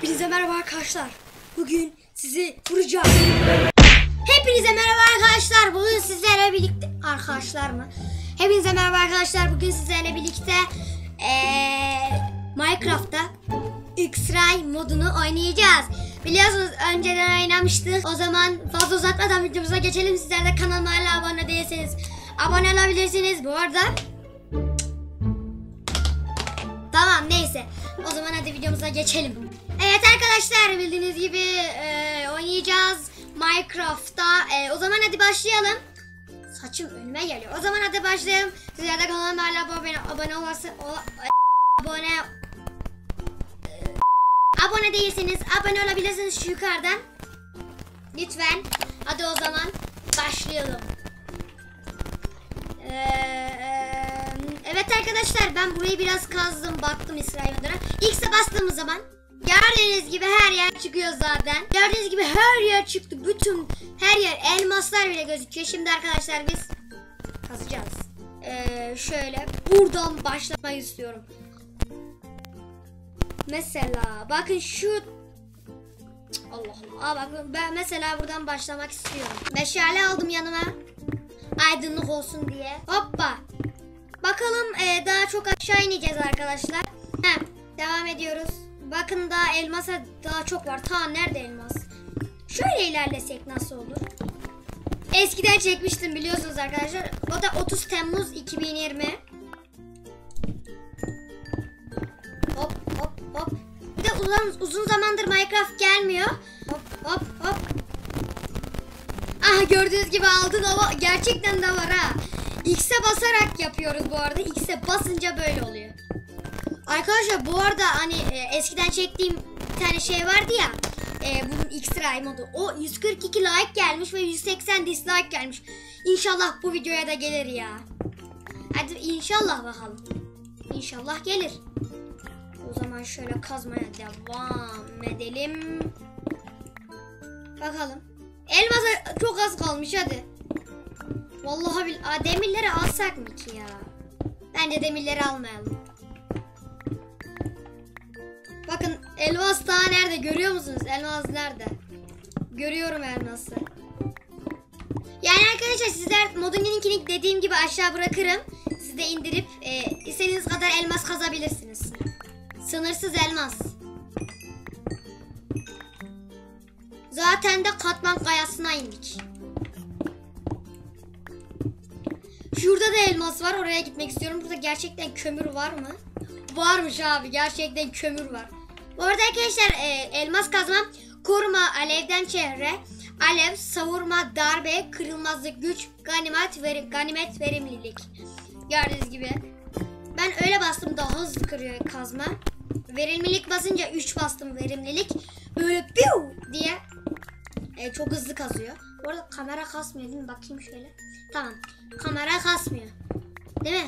Hepinize merhaba arkadaşlar. Bugün sizi vuracağım. Hepinize merhaba arkadaşlar. Bugün sizlerle birlikte Hepinize merhaba arkadaşlar. Bugün sizlerle birlikte Minecraft'ta X-Ray modunu oynayacağız. Biliyorsunuz önceden oynamıştık. O zaman fazla uzatmadan videomuza geçelim. Sizler de kanalıma hala abone değilseniz abone olabilirsiniz. Bu arada tamam, neyse. O zaman hadi videomuza geçelim. Evet arkadaşlar, bildiğiniz gibi oynayacağız Minecraft'ta. O zaman hadi başlayalım. Saçım önüme geliyor. O zaman hadi başlayalım. Sizler de kanalıma hala abone değilseniz abone olabilirsiniz şu yukarıdan. Lütfen. Hadi o zaman başlayalım. Evet arkadaşlar, ben burayı biraz kazdım, baktım İsrail'e. X'e bastığımız zaman gördüğünüz gibi her yer çıkıyor zaten. Gördüğünüz gibi her yer çıktı. Bütün her yer, elmaslar bile gözüküyor. Şimdi arkadaşlar biz kazacağız. Şöyle buradan başlamak istiyorum. Mesela bakın şu, Allah Allah, bakın ben mesela buradan başlamak istiyorum. Meşale aldım yanıma, aydınlık olsun diye. Hoppa. Bakalım daha çok aşağı ineceğiz arkadaşlar. Devam ediyoruz. Bakın daha elmasa daha çok var. Ta nerede elmas? Şöyle ilerlesek nasıl olur? Eskiden çekmiştim biliyorsunuz arkadaşlar. O da 30 Temmuz 2020. Hop hop hop. Bir de uzun zamandır Minecraft gelmiyor. Hop hop hop. Ah, gördüğünüz gibi altın hava gerçekten de var ha. X'e basarak yapıyoruz bu arada. X'e basınca böyle oluyor. Arkadaşlar bu arada hani eskiden çektiğim bir tane şey vardı ya. Bunun X-Ray modu. O 142 like gelmiş ve 180 dislike gelmiş. İnşallah bu videoya da gelir ya. Hadi inşallah bakalım. İnşallah gelir. O zaman şöyle kazmaya devam edelim. Bakalım. Elmasa çok az kalmış, hadi. Vallahi demirleri alsak mı ki ya? Bence demirleri almayalım. Bakın elmas daha nerede, görüyor musunuz? Elmas nerede? Görüyorum elması. Yani arkadaşlar sizler modun linkini dediğim gibi aşağı bırakırım. Siz de indirip istediğiniz kadar elmas kazabilirsiniz. Sınırsız elmas. Zaten de katman kayasına indik. Şurada da elmas var, oraya gitmek istiyorum. Burada gerçekten kömür var mı? Varmış abi, gerçekten kömür var. Bu arada arkadaşlar elmas kazmam koruma, alevden çevre, alev, savurma, darbe, kırılmazlık, güç, ganimet, verimlilik. Gördüğünüz gibi. Ben öyle bastım, daha hızlı kırıyor kazma. Verimlilik basınca 3 bastım verimlilik. Böyle piu diye çok hızlı kazıyor. Bu arada kamera kasmıyor değil mi? Bakayım şöyle. Tamam. Kamera kasmıyor. Değil mi?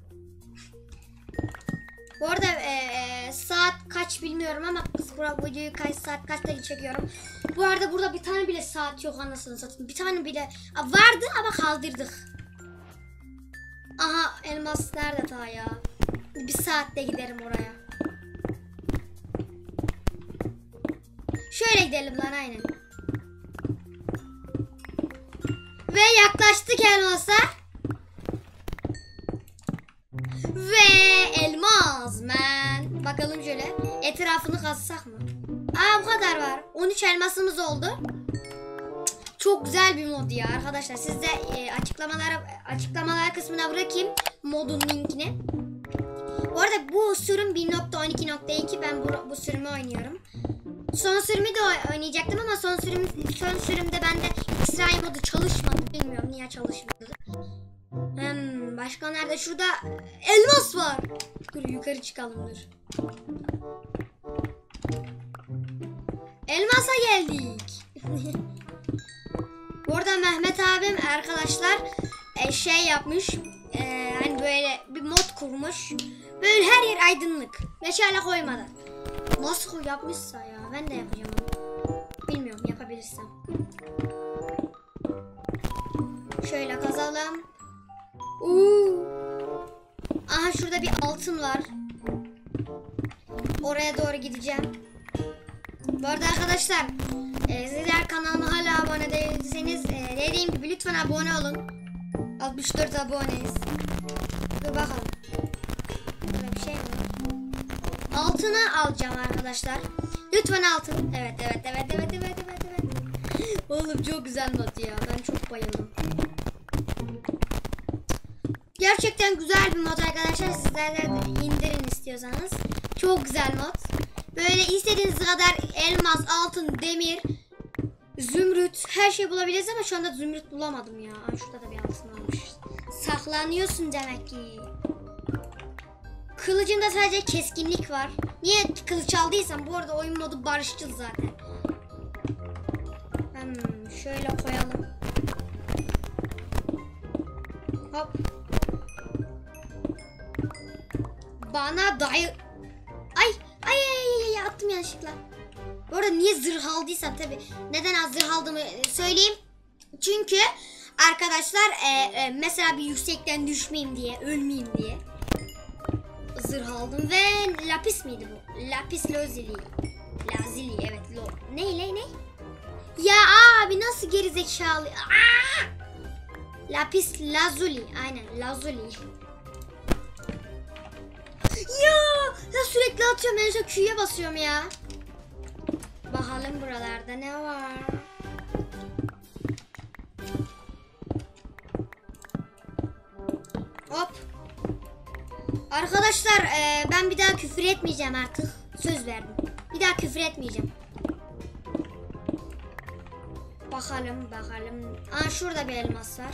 Bu arada saat kaç bilmiyorum ama bu videoyu kaçta çekiyorum. Bu arada burada bir tane bile saat yok, anasını satayım. Bir tane bile vardı ama kaldırdık. Aha, elmas nerede ta ya? Bir saatte giderim oraya. Şöyle gidelim lan, aynen. Ve yaklaştık elmasa. Ve elmas man. Bakalım şöyle etrafını kazsak mı? Bu kadar var. 13 elmasımız oldu. Çok güzel bir mod ya arkadaşlar. Siz de açıklamalar kısmına bırakayım modun linkini. Bu arada bu sürüm 1.12.2. Ben bu sürümü oynuyorum. Son sürümü de oynayacaktım ama son sürümde bende X-Ray modu çalışmadı. Bilmiyorum niye çalışmadı. Başka nerede? Şurada elmas var. Dur yukarı çıkalım, dur. Elmasa geldik. Burada Mehmet abim arkadaşlar şey yapmış. Hani böyle bir mod kurmuş. Böyle her yer aydınlık. Meşale koymadan. Nasıl yapmışsa ya, ben de yapacağım onu. Bilmiyorum, yapabilirsem. Şöyle kazalım. Aha, şurada bir altın var. Oraya doğru gideceğim. Bu arada arkadaşlar sizler kanalıma hala abone değilseniz dediğim gibi lütfen abone olun. 64 aboneyiz. Dur bakalım. Böyle bir şey mi var? Altını alacağım arkadaşlar. Lütfen altın. Evet. Oğlum çok güzel not ya. Ben çok bayıldım. Gerçekten güzel bir mod arkadaşlar. Sizler de indirin istiyorsanız. Çok güzel mod. Böyle istediğiniz kadar elmas, altın, demir, zümrüt her şey bulabiliriz ama şu anda zümrüt bulamadım ya. Aa, şurada da bir altın almış. Saklanıyorsun demek ki. Kılıcında sadece keskinlik var. Niye kılıç aldıysam, bu arada oyun modu barışçıl zaten. Şöyle koyalım. Hop. Bana dayı. Ay attım yanlışlıkla. Bu arada niye zırh aldıysam tabi. Neden az zırh aldığımı söyleyeyim. Çünkü arkadaşlar mesela bir yüksekten düşmeyeyim diye, ölmeyeyim diye zırh aldım ve lapis miydi bu? Lapis lazuli. Lazuli evet. Ne? Ya abi nasıl gerizekalı? Lapis lazuli. Aynen lazuli. Ya sürekli atıyorum. En son Q'ya basıyorum ya. Bakalım buralarda ne var. Hop. Arkadaşlar ben bir daha küfür etmeyeceğim artık. Söz verdim. Bir daha küfür etmeyeceğim. Bakalım. Aa şurada bir elmas var.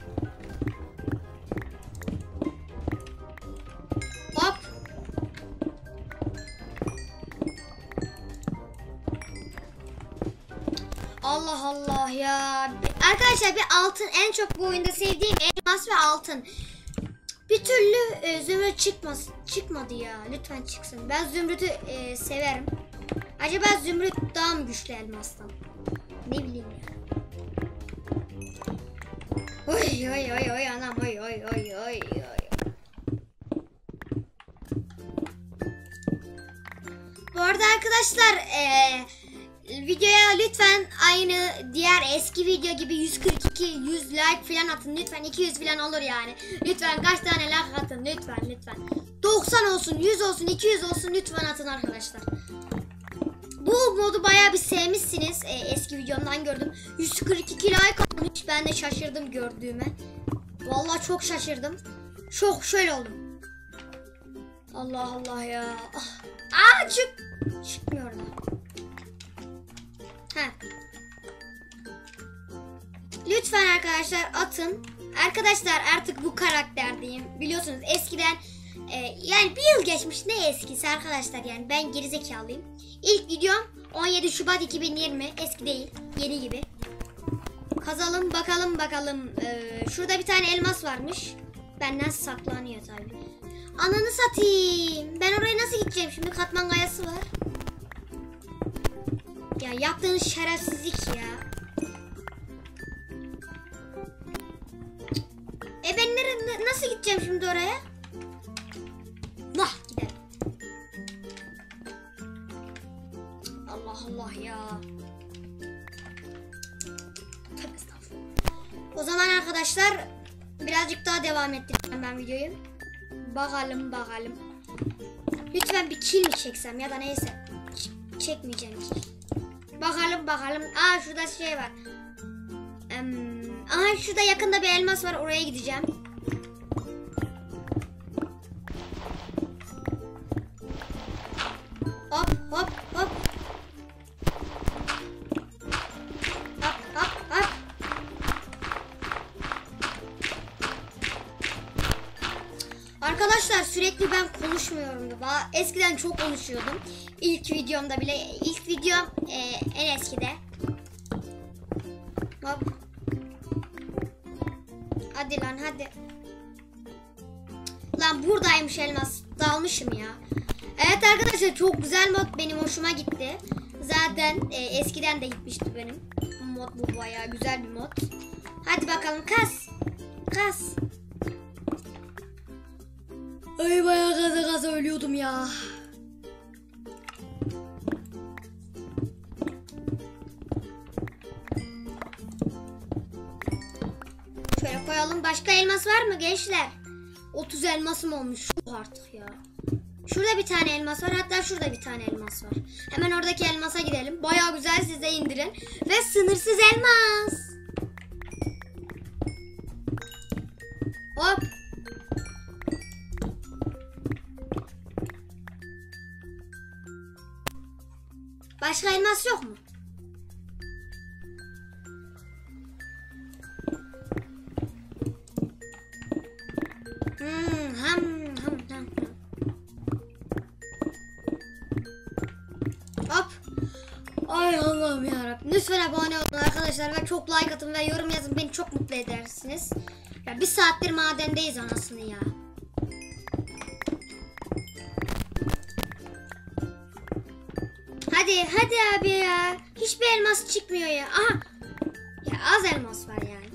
Hop. Allah Allah ya. Arkadaşlar bir altın, en çok bu oyunda sevdiğim elmas ve altın. Bir türlü zümrüt çıkmadı ya. Lütfen çıksın. Ben zümrütü severim. Acaba zümrüt daha mı güçlü elmastan? Ne bileyim ya. Oy anam oy. Bu arada arkadaşlar videoya lütfen aynı diğer eski video gibi 142 100 like falan atın lütfen. 200 falan olur yani. Lütfen kaç tane like atın lütfen. 90 olsun, 100 olsun, 200 olsun lütfen atın arkadaşlar. Bu modu bayağı bir sevmişsiniz. Eski videomdan gördüm. 142 like almış. Ben de şaşırdım gördüğüme. Vallahi çok şaşırdım. Şöyle oldum. Allah ya. Çıkmıyor da. Lütfen arkadaşlar atın. Arkadaşlar artık bu karakterdeyim. Biliyorsunuz eskiden yani bir yıl geçmiş, ne eskisi arkadaşlar, yani ben gerizekalıyım. İlk videom 17 Şubat 2020, eski değil, yeni gibi. Kazalım bakalım. Şurada bir tane elmas varmış. Benden saklanıyor tabii. Ananı satayım. Ben oraya nasıl gideceğim şimdi? Katman kayası var. Ya yaptığınız şerefsizlik ya. Ben nasıl gideceğim şimdi oraya? Gidelim. Allah ya. Tövbe estağfurullah. O zaman arkadaşlar birazcık daha devam ettireceğim ben videoyu. Bakalım. Lütfen bir kill mi çeksem ya da neyse. Çekmeyeceğim kill. Bakalım. Aa şurada şey var. Aha şurada yakında bir elmas var, oraya gideceğim. Hop. Arkadaşlar sürekli ben konuşmuyorum. Eskiden çok konuşuyordum. İlk videomda bile. İlk videom en eskide. Hop. Hadi lan. Lan buradaymış elmas. Dalmışım ya. Evet arkadaşlar çok güzel mod. Benim hoşuma gitti. Zaten eskiden de gitmişti benim. Mod bu bayağı güzel bir mod. Hadi bakalım kas. Ay bayağı gaza ölüyordum ya. başka elmas var mı gençler? 30 elmasım olmuş artık ya. Şurada bir tane elmas var. Hatta şurada bir tane elmas var. Hemen oradaki elmasa gidelim. Bayağı güzel, siz de indirin. Ve sınırsız elmas. Hop. Başka elmas yok mu? Hop. Ay Allah'ım yarabbim. Lütfen abone olun arkadaşlar ve çok like atın ve yorum yazın. Beni çok mutlu edersiniz. Ya bir saattir madendeyiz anasını ya. Hadi abi ya. Hiçbir elmas çıkmıyor ya. Aha. Ya az elmas var yani.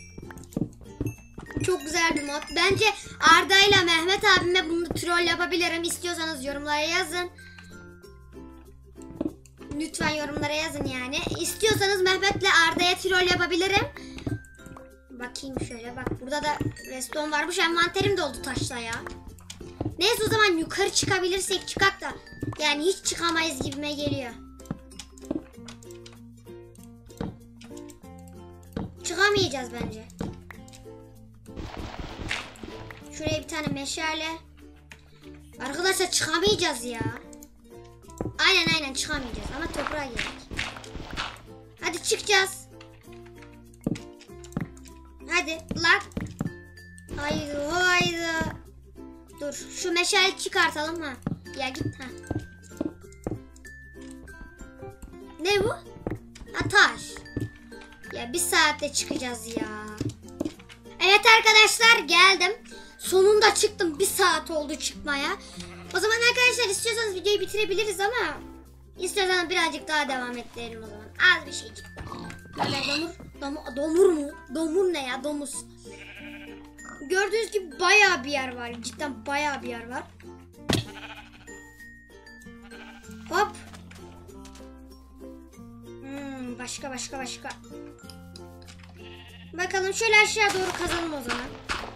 Çok güzel bir mod. Bence Arda ile Mehmet abime bunu troll yapabilirim. İstiyorsanız yorumlara yazın. Lütfen yorumlara yazın yani. İstiyorsanız Mehmet'le Arda'ya troll yapabilirim. Bakayım şöyle. Bak burada da redstone varmış. Envanterim doldu taşla ya. Neyse o zaman yukarı çıkabilirsek çıkak da. Yani hiç çıkamayız gibime geliyor. Çıkamayacağız bence. Şuraya bir tane meşale. Arkadaşlar çıkamayacağız ya. Aynen çıkamayacağız ama toprağa gerek. Hadi çıkacağız. Hadi lan. Haydi. Dur şu meşale çıkartalım ha. Ya git ha. Ne bu? Ha taş. Ya bir saatte çıkacağız ya. Evet arkadaşlar geldim. Sonunda çıktım. Bir saat oldu çıkmaya. O zaman arkadaşlar istiyorsanız videoyu bitirebiliriz ama istiyorsanız birazcık daha devam edelim o zaman. Az bir şey çıktı. Böyle domur mu? Domur ne ya? Domuz. Gördüğünüz gibi bayağı bir yer var. Cidden bayağı bir yer var. Hop. Başka. Bakalım şöyle aşağı doğru kazalım o zaman.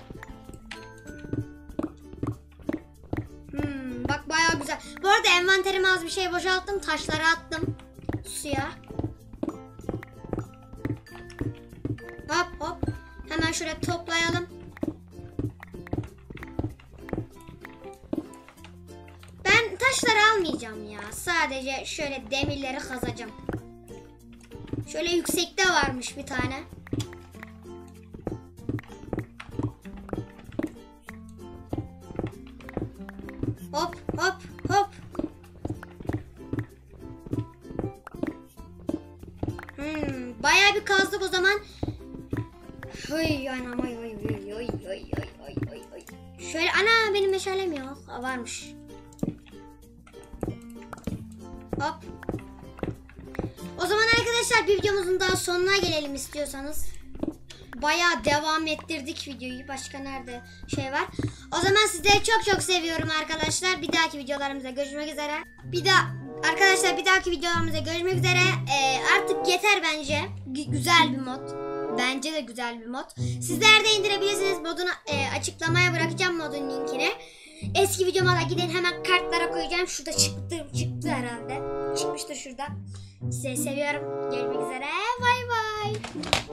Bak bayağı güzel. Bu arada envanterime az bir şey boşalttım. Taşları attım suya. Hop. Hemen şöyle toplayalım. Ben taşları almayacağım ya. Sadece şöyle demirleri kazacağım. Şöyle yüksekte varmış bir tane. Hop. Bayağı bir kazdık o zaman. Oy. Şöyle ana benim meşalem yok. Varmış. Hop. O zaman arkadaşlar bir videomuzun daha sonuna gelelim istiyorsanız. Bayağı devam ettirdik videoyu. Başka nerede şey var? O zaman sizleri çok seviyorum arkadaşlar. Bir dahaki videolarımızda görüşmek üzere. Bir dahaki videolarımızda görüşmek üzere. Artık yeter bence. Güzel bir mod. Bence de güzel bir mod. Sizler de indirebilirsiniz. Modunu açıklamaya bırakacağım modun linkini. Eski videoma da gidin hemen kartlara koyacağım. Şurada çıktı herhalde. Çıkmıştır şurada. Sizi seviyorum. Görüşmek üzere. Bay bay.